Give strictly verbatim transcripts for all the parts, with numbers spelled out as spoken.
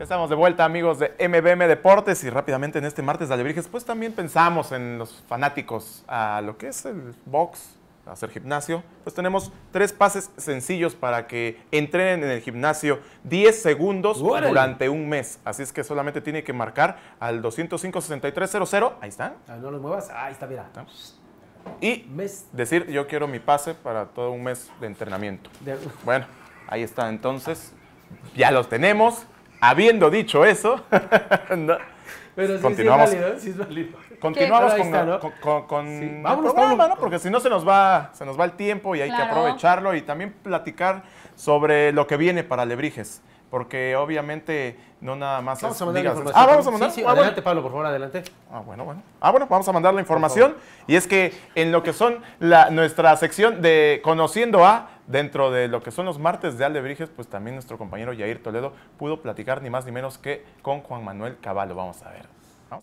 Estamos de vuelta, amigos de M B M Deportes, y rápidamente en este martes de Alebrijes, pues también pensamos en los fanáticos a lo que es el box, hacer gimnasio. Pues tenemos tres pases sencillos para que entrenen en el gimnasio diez segundos ¡Órale! Durante un mes. Así es que solamente tiene que marcar al dos cero cinco, sesenta y tres cero cero. Ahí está. Ah, no lo muevas. Ahí está, mira. Y Mes. decir, yo quiero mi pase para todo un mes de entrenamiento. De... Bueno, ahí está entonces. Ya los tenemos. Habiendo dicho eso, no. Pero sí, Continuamos. sí es válido, sí es válido. Continuamos Ahí con, está, ¿no? con, con, con Sí. el Vámonos, programa, Pablo. ¿no? Porque si no se nos va, se nos va el tiempo y hay Claro. que aprovecharlo, y también platicar sobre lo que viene para Alebrijes. Porque obviamente no nada más Vamos es... a mandar la digas, información. ah, vamos a mandar. Sí, sí, Ah, bueno. adelante, Pablo, por favor, adelante. Ah, bueno, bueno. Ah, bueno, vamos a mandar la información. Y es que en lo que son la, nuestra sección de Conociendo a, dentro de lo que son los martes de Alebrijes, pues también nuestro compañero Yair Toledo pudo platicar ni más ni menos que con Juan Manuel Cavallo. Vamos a ver. Vamos.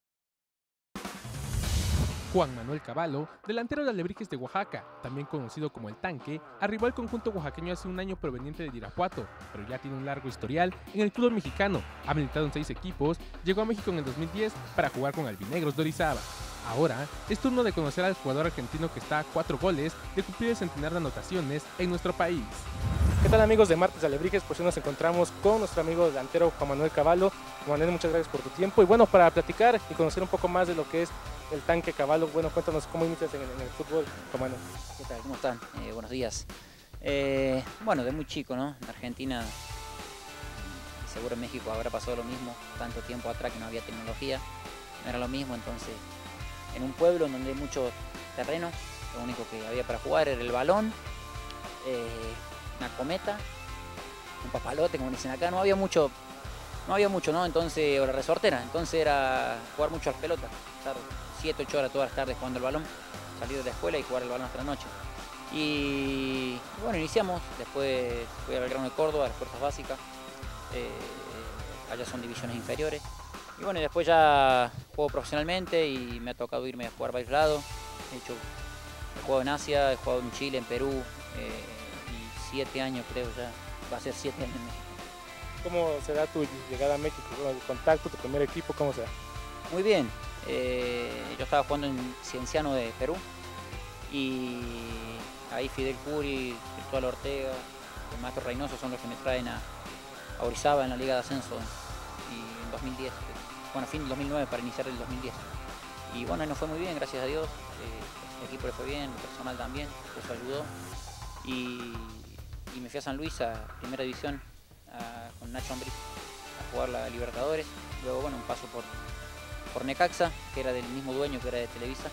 Juan Manuel Cavallo, delantero de Alebrijes de Oaxaca, también conocido como El Tanque, arribó al conjunto oaxaqueño hace un año proveniente de Irapuato, pero ya tiene un largo historial en el fútbol mexicano. Ha militado en seis equipos, llegó a México en el dos mil diez para jugar con Albinegros de Orizaba. Ahora es turno de conocer al jugador argentino que está a cuatro goles de cumplir el centenar de anotaciones en nuestro país. ¿Qué tal, amigos de Martes de Alebrijes? Pues hoy nos encontramos con nuestro amigo delantero Juan Manuel Cavallo. Juan Manuel, muchas gracias por tu tiempo. Y bueno, para platicar y conocer un poco más de lo que es El Tanque Cavallo, bueno, cuéntanos cómo inicias en el, en el fútbol, Juan Manuel. ¿Qué tal? ¿Cómo están? Eh, buenos días. Eh, bueno, de muy chico, ¿no? En Argentina, y seguro en México habrá pasado lo mismo, tanto tiempo atrás que no había tecnología, no era lo mismo, entonces en un pueblo en donde hay mucho terreno, lo único que había para jugar era el balón, eh, una cometa, un papalote, como dicen acá, no había mucho, no había mucho, ¿no? Entonces, o la resortera, entonces era jugar mucho a la pelota, estar siete, ocho horas todas las tardes jugando el balón, salir de la escuela y jugar el balón hasta la noche. Y bueno, iniciamos, después fui a Belgrano de Córdoba, a las fuerzas básicas, eh, allá son divisiones inferiores. Y bueno, y después ya juego profesionalmente y me ha tocado irme a jugar varios lados. He hecho, he jugado en Asia, he jugado en Chile, en Perú, eh, y siete años creo ya, va a ser siete años en México. ¿Cómo se da tu llegada a México? El contacto, tu primer equipo, ¿cómo se da? Muy bien, eh, yo estaba jugando en Cienciano de Perú y ahí Fidel Curi, Cristóbal Ortega, el maestro Reynoso son los que me traen a, a Orizaba en la Liga de Ascenso y en dos mil diez, bueno, fin del dos mil nueve para iniciar el dos mil diez. Y bueno, nos fue muy bien, gracias a Dios, eh, el equipo le fue bien, el personal también, eso ayudó. Y, y me fui a San Luis, a Primera División, a, con Nacho Ambriz, a jugar la Libertadores. Luego, bueno, un paso por, por Necaxa, que era del mismo dueño que era de Televisa.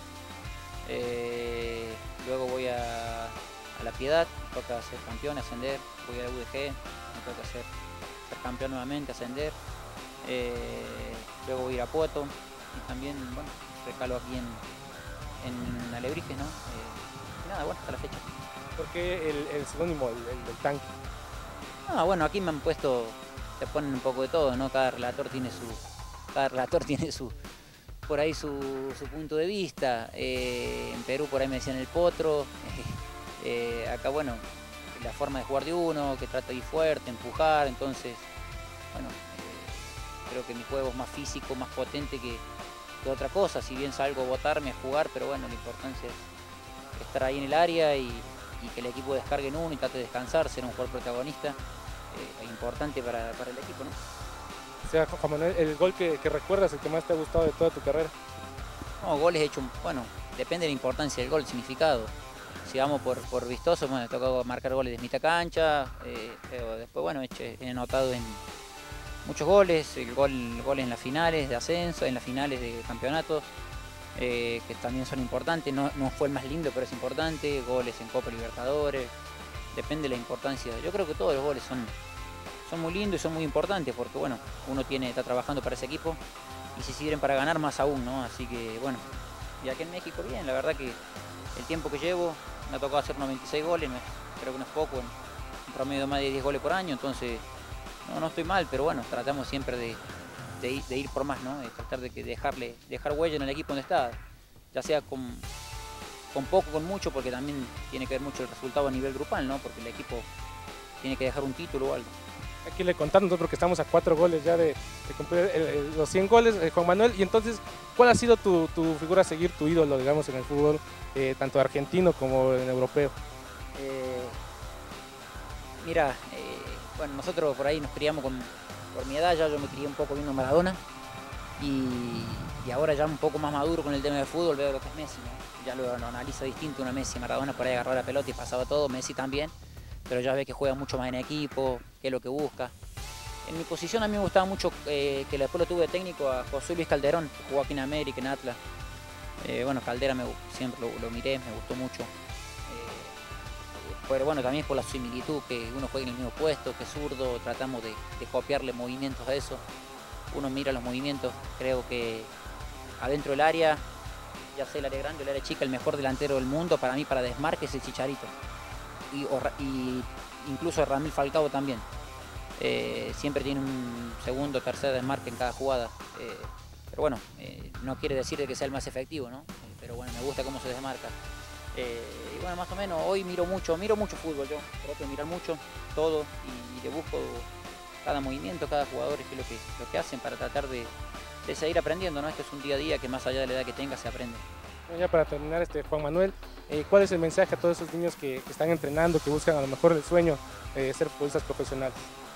Eh, luego voy a, a La Piedad, me toca ser campeón, ascender. Voy a la U D G, me toca ser, ser campeón nuevamente, ascender. Eh, luego voy a ir a Irapuato y también, bueno, recalo aquí en, en Alebrijes, ¿no? Eh, y nada, bueno, hasta la fecha. ¿Por qué el, el sinónimo, el, el del tanque? Ah, bueno, aquí me han puesto, te ponen un poco de todo, ¿no? Cada relator tiene su, cada relator tiene su, por ahí su, su punto de vista. Eh, en Perú por ahí me decían el potro. Eh, acá, bueno, la forma de jugar de uno, que trata de ir fuerte, empujar, entonces, bueno, eh, creo que mi juego es más físico, más potente que, que otra cosa. Si bien salgo a botarme, a jugar, pero bueno, la importancia es estar ahí en el área y, y que el equipo descargue en uno y trate de descansar, ser un jugador protagonista, eh, importante para, para el equipo, ¿no? O sea, Juan Manuel, el gol que, que recuerdas, el que más te ha gustado de toda tu carrera. No, goles he hecho, bueno, depende de la importancia del gol, el significado. Si vamos por, por vistoso, bueno, me toca marcar goles de mitad cancha, eh, pero después, bueno, he, he anotado en muchos goles, el gol, goles en las finales de ascenso, en las finales de campeonatos, eh, que también son importantes. No, no fue el más lindo, pero es importante. Goles en Copa Libertadores, depende de la importancia. Yo creo que todos los goles son, son muy lindos y son muy importantes porque, bueno, uno tiene, está trabajando para ese equipo y si sirven para ganar, más aún, ¿no? Así que, bueno, y aquí en México bien, la verdad que el tiempo que llevo me ha tocado hacer noventa y seis goles, me, creo que no es poco, en un promedio de más de diez goles por año, entonces no, no estoy mal, pero bueno, tratamos siempre de, de, ir, de ir por más, ¿no? De tratar de que dejarle, dejar huella en el equipo donde está, ya sea con, con poco, con mucho, porque también tiene que ver mucho el resultado a nivel grupal, ¿no? Porque el equipo tiene que dejar un título o algo. aquí le contamos nosotros que estamos a cuatro goles ya de, de cumplir el- el- los cien goles, eh, Juan Manuel. Y entonces, ¿cuál ha sido tu, tu figura a seguir, tu ídolo, digamos, en el fútbol, eh, tanto argentino como en europeo? Eh, mira, eh, bueno, nosotros por ahí nos criamos con, por mi edad, ya yo me crié un poco viendo Maradona y, y ahora ya un poco más maduro con el tema del fútbol veo lo que es Messi, ¿no? Ya lo, lo analizo distinto una Messi, Maradona por ahí agarró la pelota y pasaba todo, Messi también, pero ya ve que juega mucho más en equipo, qué es lo que busca. En mi posición a mí me gustaba mucho eh, que después lo tuve de técnico a José Luis Calderón, que jugó aquí en América, en Atlas. Eh, bueno, Caldera me, siempre lo, lo miré, me gustó mucho. Eh, pero bueno, también por la similitud, que uno juega en el mismo puesto, que es zurdo, tratamos de, de copiarle movimientos a eso. Uno mira los movimientos, creo que adentro del área, ya sea el área grande o el área chica, el mejor delantero del mundo para mí para desmarque es el Chicharito. Y, o, y incluso Ramil Falcao también. Eh, siempre tiene un segundo o tercer desmarque en cada jugada. Eh, pero bueno, eh, no quiere decir de que sea el más efectivo, ¿no? Eh, pero bueno, me gusta cómo se desmarca. Eh, y bueno, más o menos, hoy miro mucho, miro mucho fútbol yo. Trato de mirar mucho, todo, y, y le busco cada movimiento, cada jugador, qué es lo que, lo que hacen para tratar de, de seguir aprendiendo, ¿no? Esto es un día a día que más allá de la edad que tenga se aprende. Bueno, ya para terminar, este, Juan Manuel, eh, ¿cuál es el mensaje a todos esos niños que, que están entrenando, que buscan a lo mejor el sueño eh, de ser futbolistas profesionales?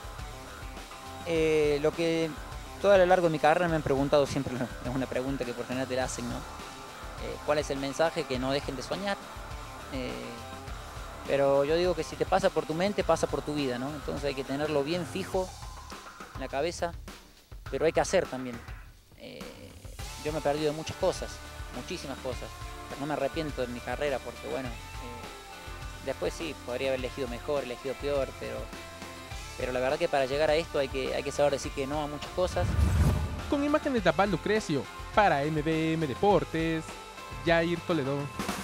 Eh, lo que todo a lo largo de mi carrera me han preguntado siempre, es una pregunta que por general te la hacen, ¿no? Eh, ¿Cuál es el mensaje? Que no dejen de soñar. Eh, pero yo digo que si te pasa por tu mente, pasa por tu vida, ¿no? Entonces hay que tenerlo bien fijo en la cabeza, pero hay que hacer también. Eh, yo me he perdido de muchas cosas, muchísimas cosas, pero no me arrepiento de mi carrera porque, bueno, eh, después sí, podría haber elegido mejor, elegido peor, pero... Pero la verdad que para llegar a esto hay que, hay que saber decir que no a muchas cosas. Con imágenes de Abad Lucrecio, para M D M Deportes, Jair Toledo.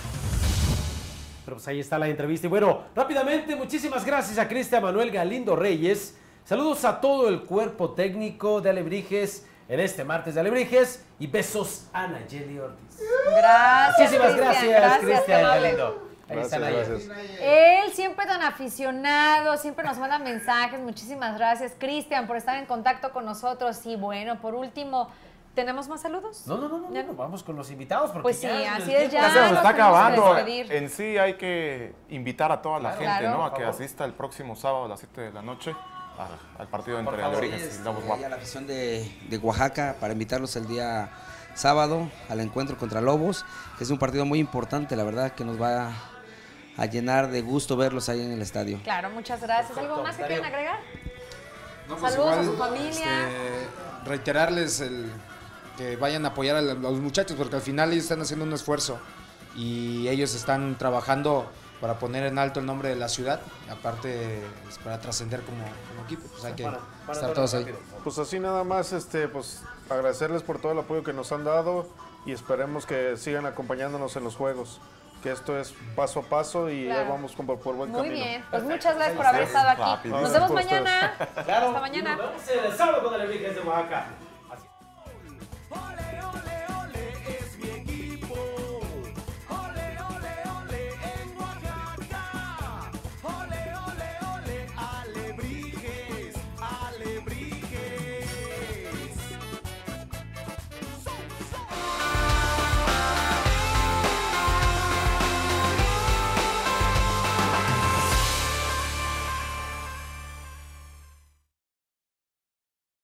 Pero pues ahí está la entrevista. Y bueno, rápidamente, muchísimas gracias a Cristian Manuel Galindo Reyes. Saludos a todo el cuerpo técnico de Alebrijes en este martes de Alebrijes. Y besos a Nayeli Ortiz. Gracias, Muchísimas Cristian. gracias, Cristian qué amable. Galindo. Ahí están ahí. Él siempre tan aficionado, siempre nos manda mensajes. Muchísimas gracias, Cristian, por estar en contacto con nosotros. Y bueno, por último, ¿tenemos más saludos? No, no, no, no, ¿Ya no, vamos con los invitados. Porque Pues sí, ya así el es, tiempo ya Ya se nos nos está tenemos que acabando. despedir. En sí hay que invitar a toda la Claro, gente, claro. ¿no? A Por que favor. asista el próximo sábado a las siete de la noche a- al partido Por entre favor. Alebrijes y Lobos Este, Guap. y a la afición de, de Oaxaca para invitarlos el día sábado al encuentro contra Lobos, que es un partido muy importante, la verdad que nos va a, a llenar de gusto verlos ahí en el estadio. Claro, muchas gracias. ¿Algo más que quieran agregar? No, pues Saludos a igual, su familia. este, reiterarles el, que vayan a apoyar a los muchachos, porque al final ellos están haciendo un esfuerzo y ellos están trabajando para poner en alto el nombre de la ciudad, aparte pues, para trascender como, como equipo, pues hay que Para- para estar todo todos ahí. rápido. Pues así nada más, este, pues agradecerles por todo el apoyo que nos han dado y esperemos que sigan acompañándonos en los juegos, que esto es paso a paso y Claro. ya vamos por, por buen Muy camino. bien, pues muchas gracias por haber estado aquí. Rápido. Nos vemos Gracias por mañana. Claro, Hasta mañana. Nos vemos el sábado con Alebrijes de Oaxaca.